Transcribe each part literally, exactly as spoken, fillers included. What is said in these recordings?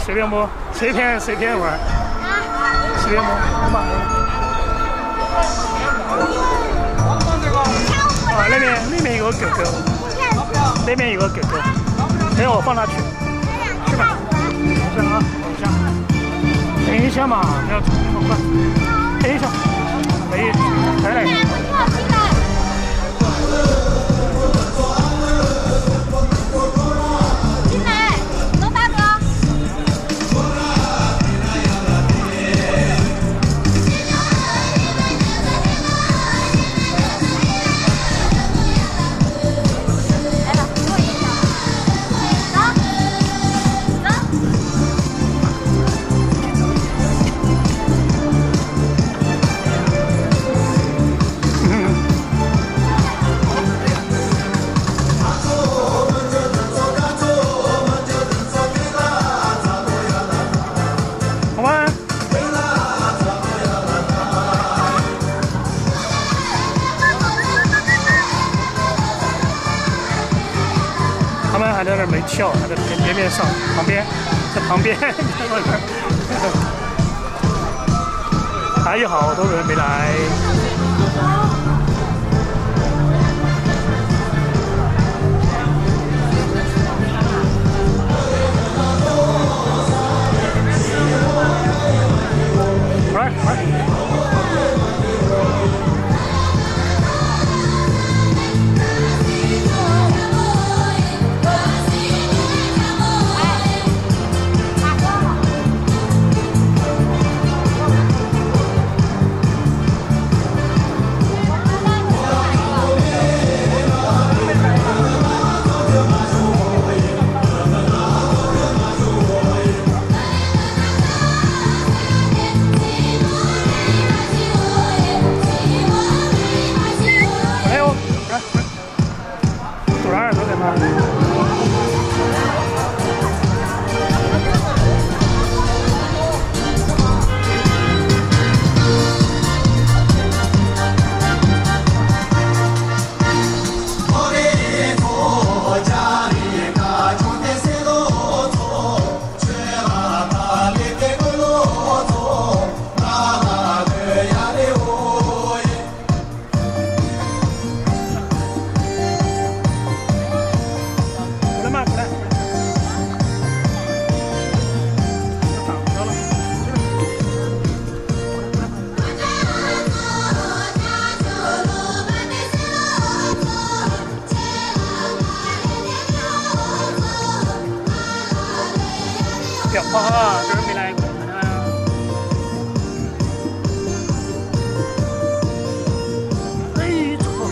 随便摸，随便随便玩，随便摸，摸吧。啊，那边那边有个狗狗，那边有个狗狗，等下我放它去，去吧。等一下啊，等一下，等一下嘛，不要这么快，等一下，没，来来。 他们还在那没跳，还在边边边上，旁边，在旁边，还有好多人没来。来来。 哇，这人没来过，看看啊！哎，错。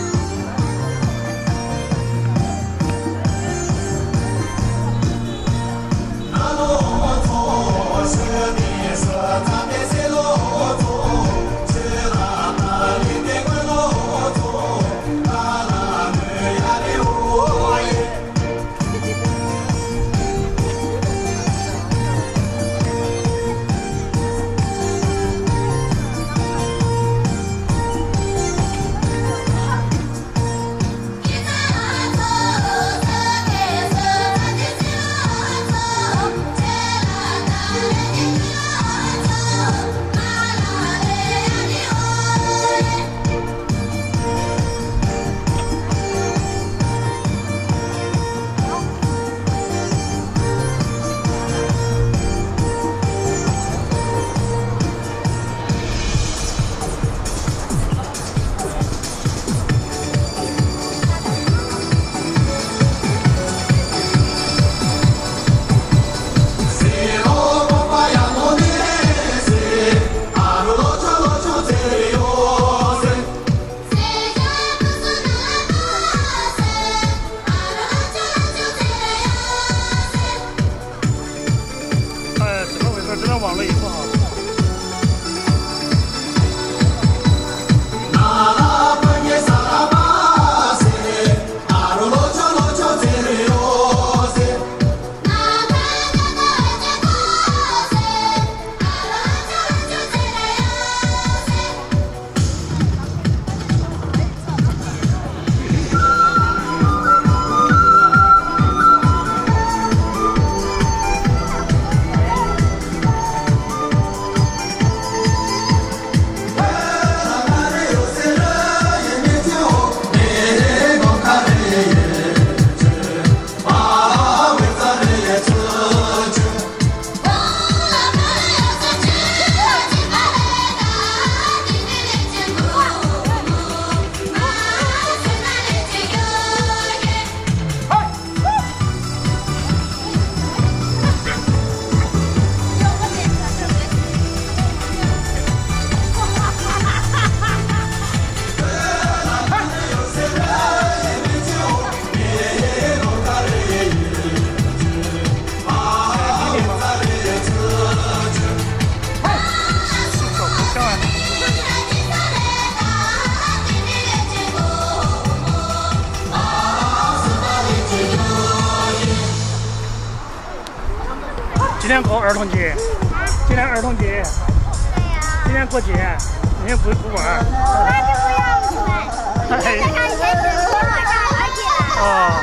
天过儿童节，今天儿童节，今天过节，明天不不玩。 那就不要玩。再看一下直播，马上儿节了。 哦。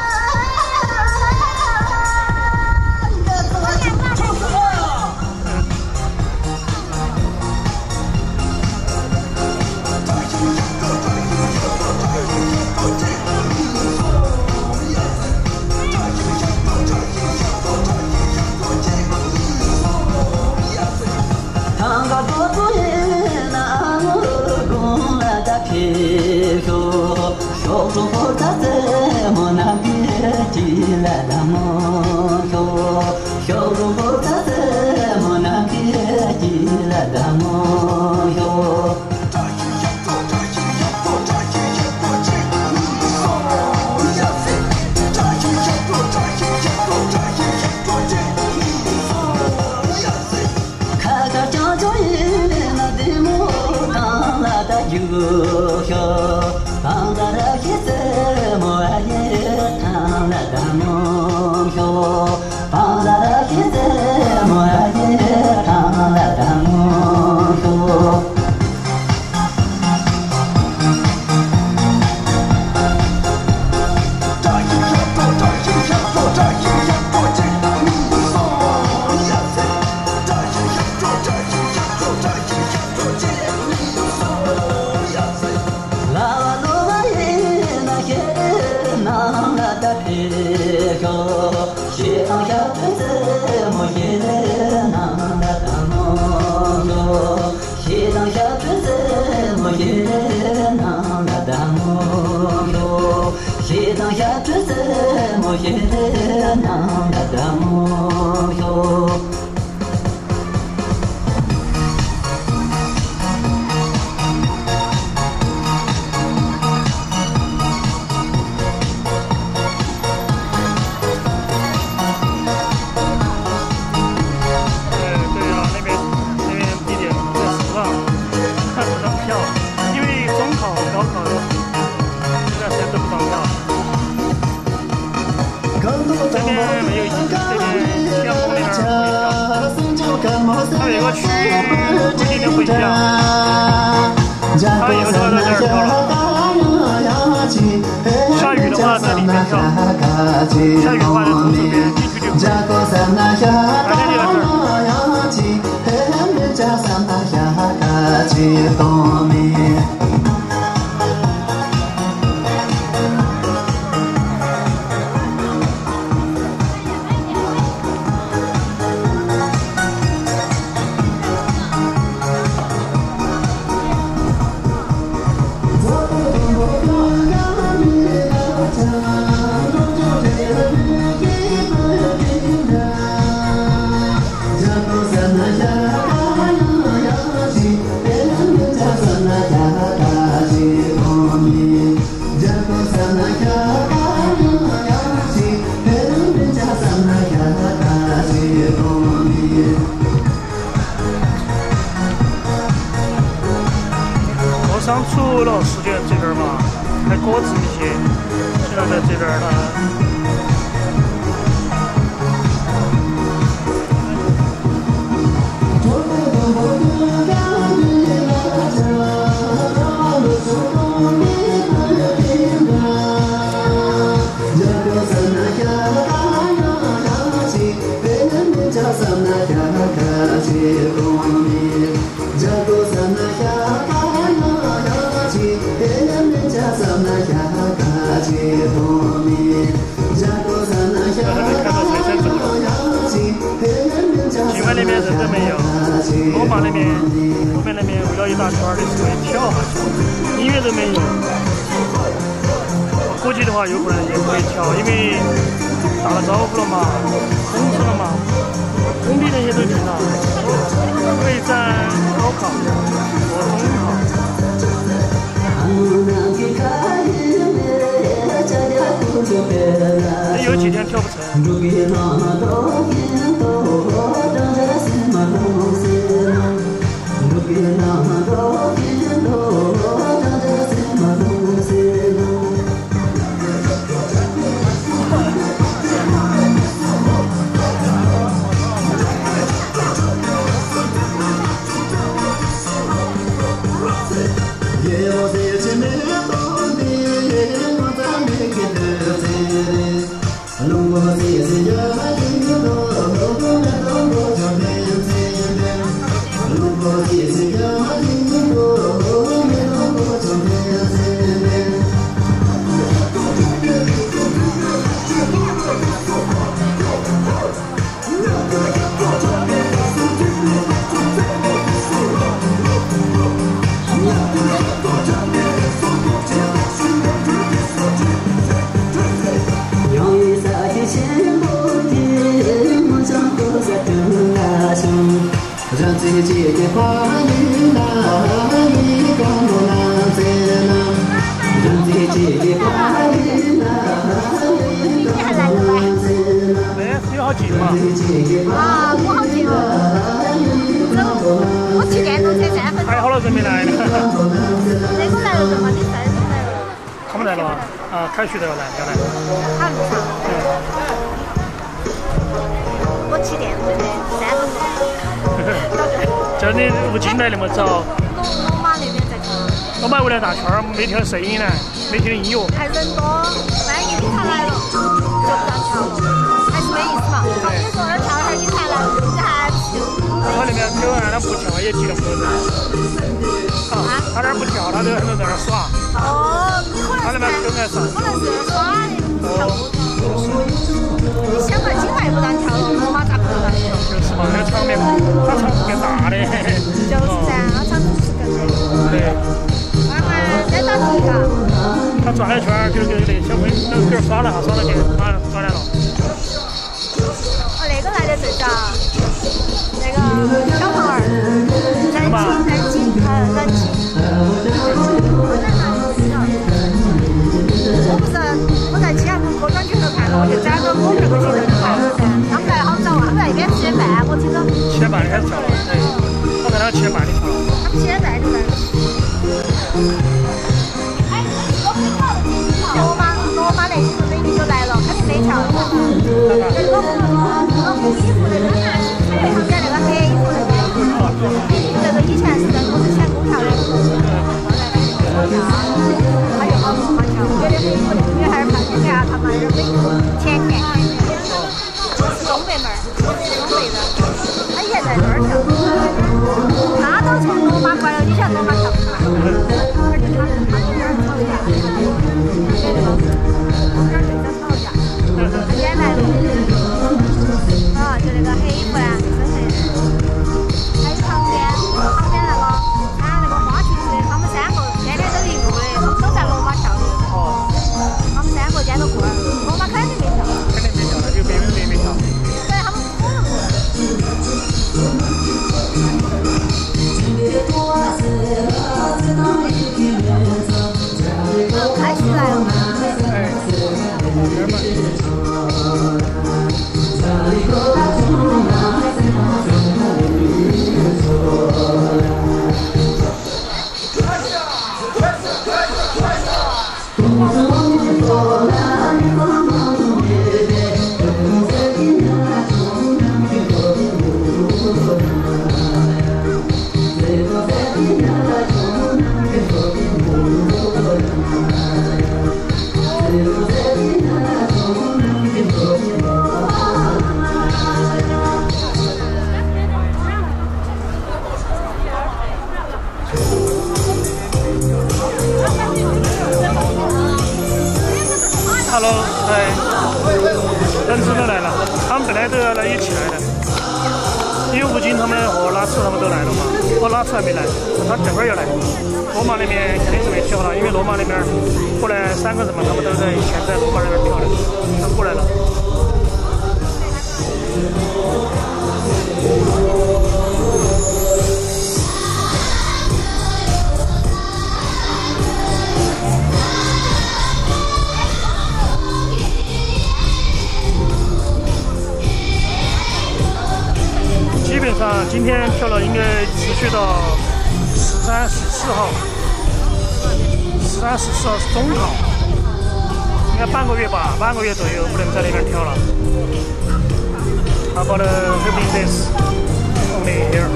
上除了世界这边嘛，还各自一些，现在在这边呢。境外那边人都没有，罗马那边后面那边围了一大圈的是可以跳下去，音乐都没有。我估计的话，有可能也可以跳，因为打了招呼了嘛，通知了嘛，工地那些都停了，可以在高考和中考。有几天跳不成。 让姐姐的花语那一个我那在那，让姐姐的花语那一个我那在那。 没，你好近嘛？ 啊，我好近哦。走，我七点钟才三分钟。 还有好多人没来呢。 那个来了的嘛，你三点来了。 他们来了吗？啊，凯旋都要来，要来。 他路上。我七点钟的三分钟。 这你入境来那么早？ 罗罗马那边在跳。 罗马围了大圈儿，没听到声音呢，没听到音乐。 还人多，万一警察来了就不让跳了，还是没意思嘛。他们说那跳会儿警察来了，你还他那边狗按他不跳也挤那么多人。啊，他那儿不跳，他就很多在那儿耍。 哦，你可能是可能是耍的，跳不跳？你想嘛，警察也不让跳了，罗马咋不让跳？ 就是嘛，那个场面，他场是更大的。 就是噻，那场是更大的。 对。 妈妈，再打几个？ 他转了一圈，就就那小朋友那狗耍了哈，耍了去，他转来了。 哦，那个来的最早，那个小胖儿，人情人情呃人情。我不是我在起阳路过转圈头看到，我就转到我们那个镜头去看了噻。他们来好早啊，他们在那边七点半，我听到。 七点半开始跳了，对，我看他七点半就跳了。 他们七点半就来了。罗马罗马那几个美女就来了，肯定没跳。那个那个红衣服那个，旁边那个黑衣服那个，那个以前是在我之前公跳的。还有好多好跳，有的黑衣服那个女孩儿看起来她妈有点美，甜甜。是东北妹儿，东北的，她以前在这儿跳，她都从罗马过来了，你想罗马跳不跳？而且她她有点吵架。有点对着吵架，他今天来了，啊，就那个黑衣服呀，深黑的，还有旁边旁边那个穿那个花裙子的，他们三个天天都一路的，他们都在罗马跳的。哦。他们三个今天都过来了，罗马肯定没跳。 肯定没跳，那就别人没没跳。 对，他们不可能过来。开始来了嘛？ 哎，后边嘛。Hello， 哎，人真的来了，他们本来都要来一起来的，因为吴京他们和拉茨他们都来了嘛，我拉茨还没来，他这会儿要来。罗马那边肯定是没跳了，因为罗马那边过来三个人嘛，他们都在以前在罗马那边跳的，他过来了。基本上今天跳了应该持续到十三、十四号，十三、十四号是中考，应该半个月吧，半个月左右不能在那边跳了。How about having this only here?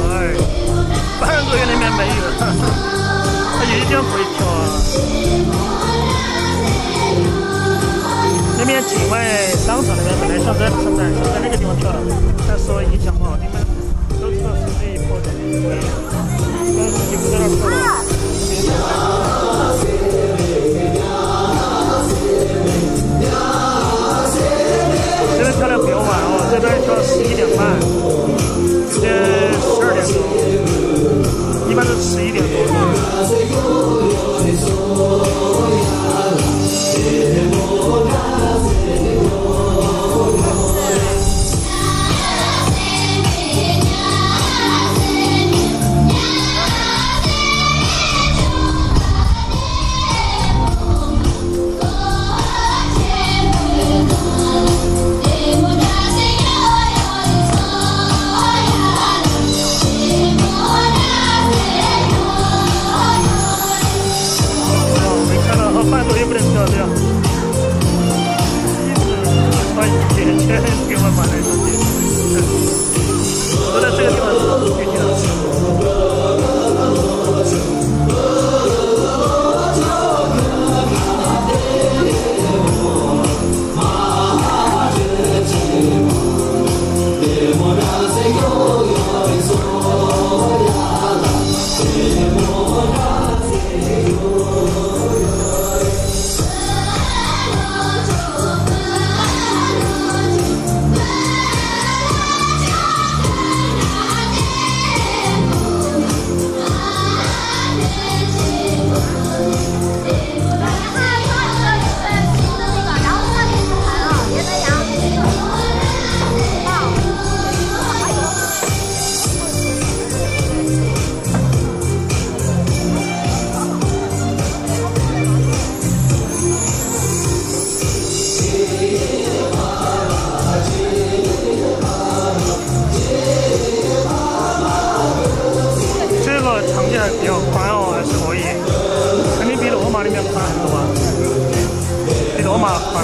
I 他有一点会跳啊。 后饭桌也不能跳这样，一直穿圈圈给我买来东西。我在这个地方是具体的。比较宽哦，还是可以，肯定比罗马里面宽很多啊，比罗马宽。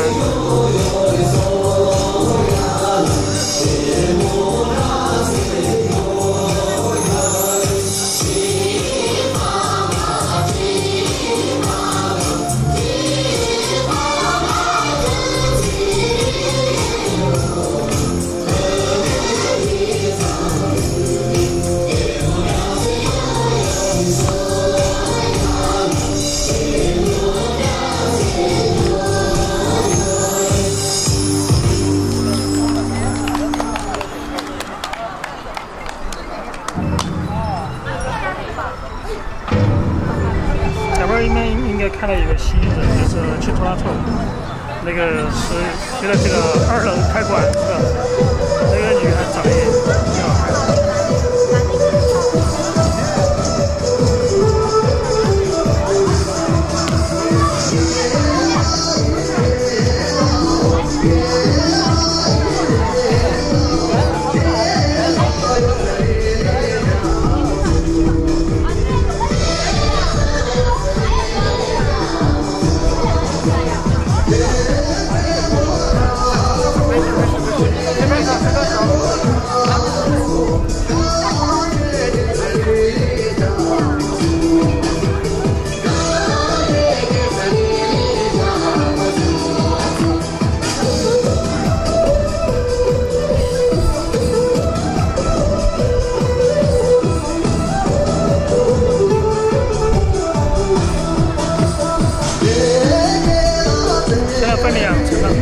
里面应该看到有个新人，就是去托拉托，那个是就在这个二楼开馆是吧？那个女孩长得也挺好看的。分两层了。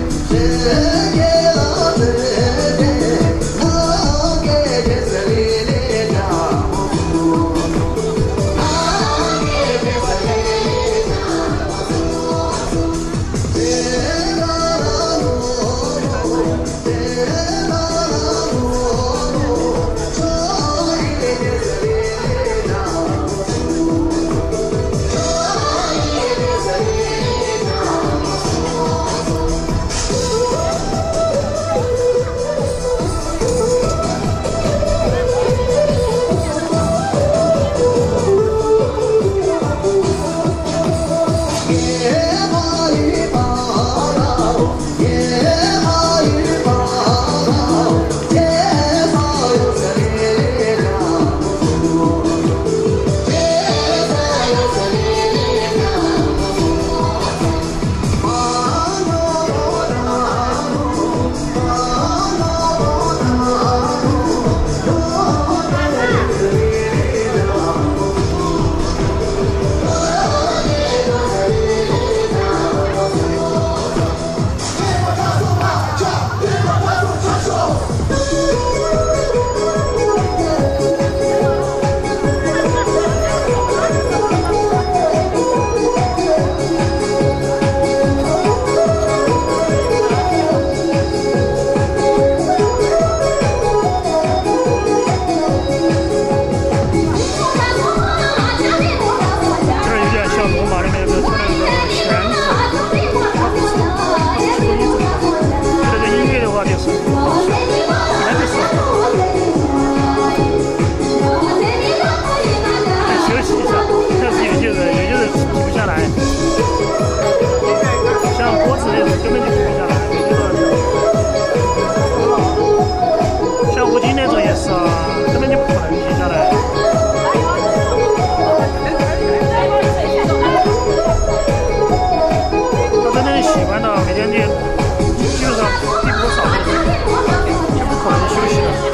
天气基本上并不少的人，就不可能休息了。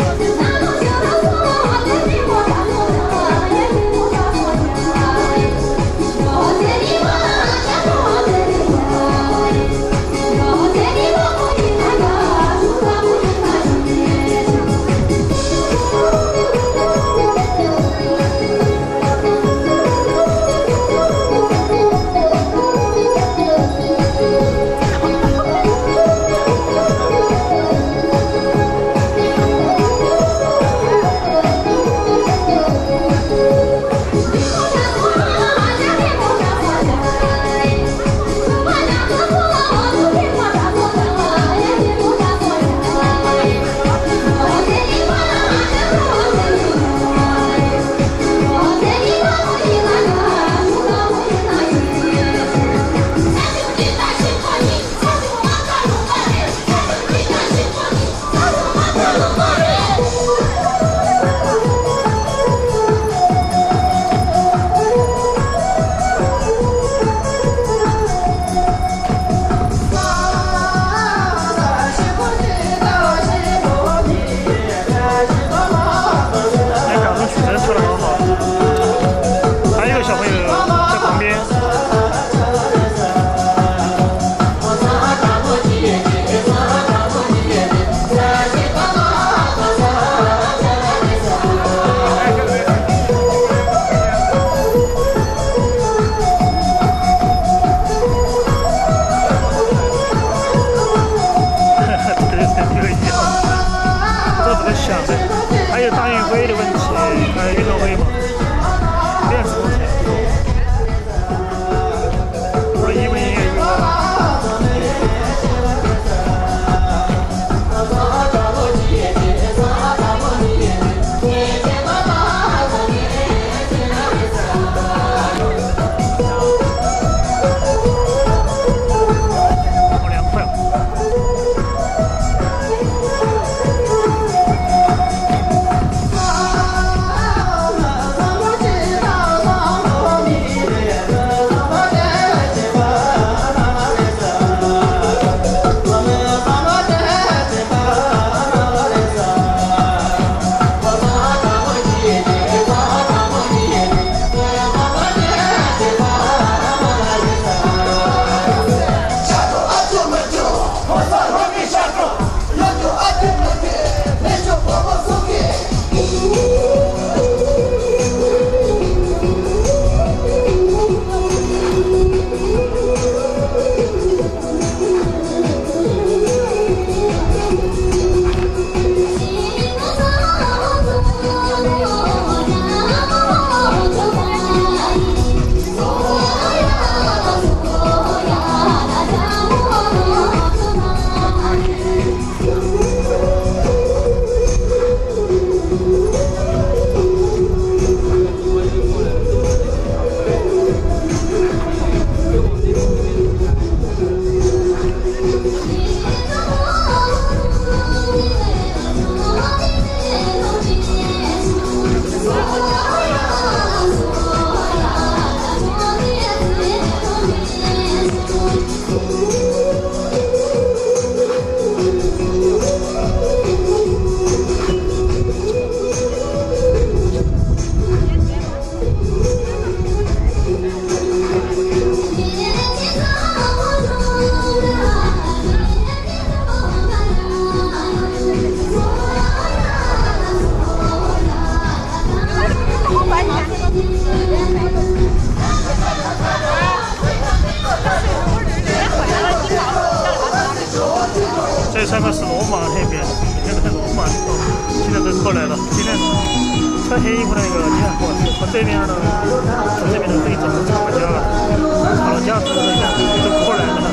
这三个是罗马那边，那个是罗马，现在都过来了。今天穿黑衣服那个，你看，我我这边呢，从这边的队长吵架了，吵了架之后呢，都不过来了。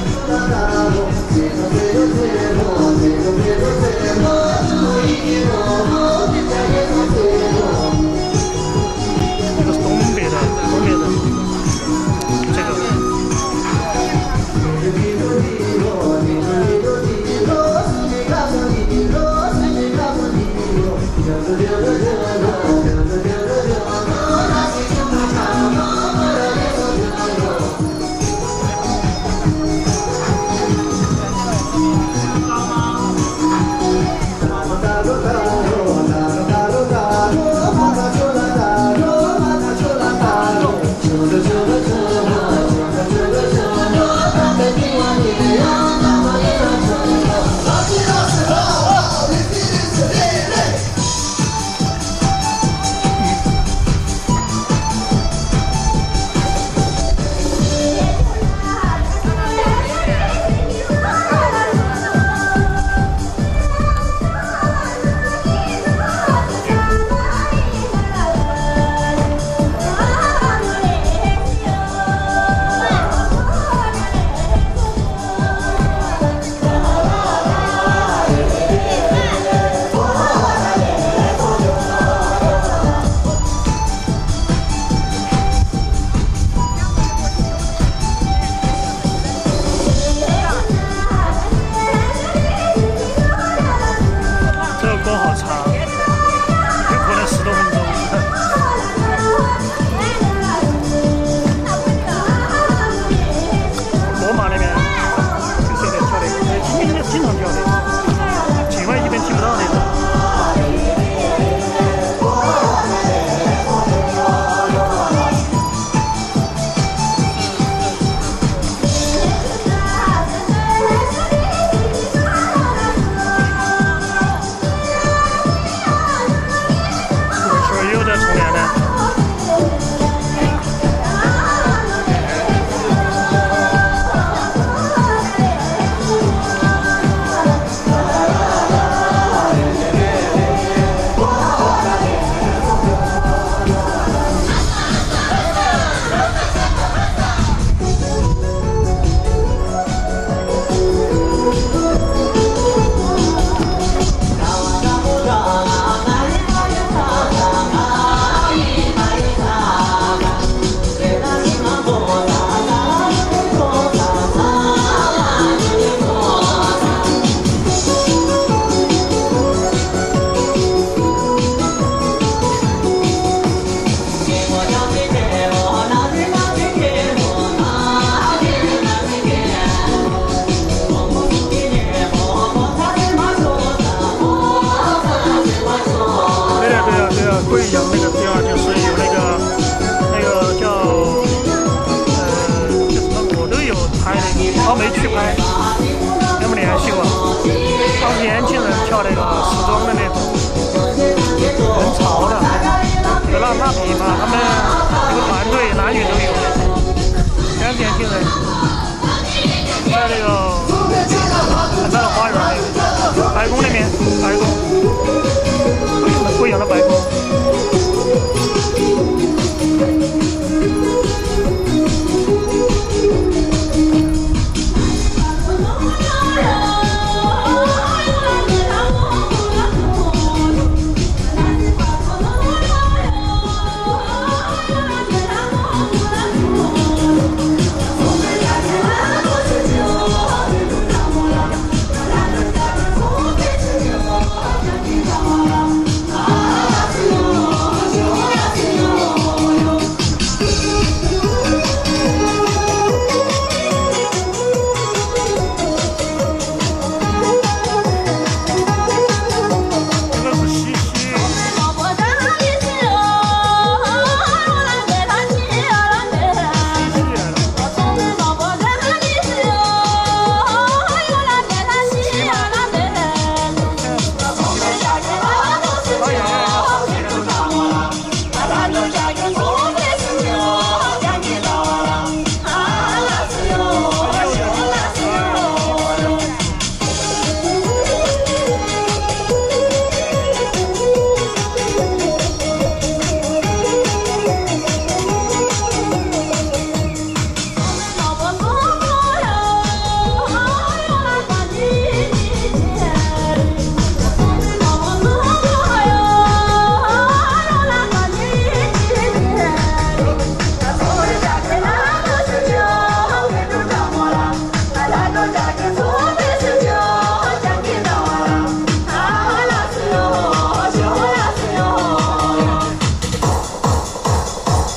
这个是东北的，东北的，这个。 这我没去拍，有没联系过？当时年轻人跳那个时装的那种，很潮的。那那比嘛，他们一个团队男女都有，全是年轻人，在那个很大的花园，白宫那边，白宫。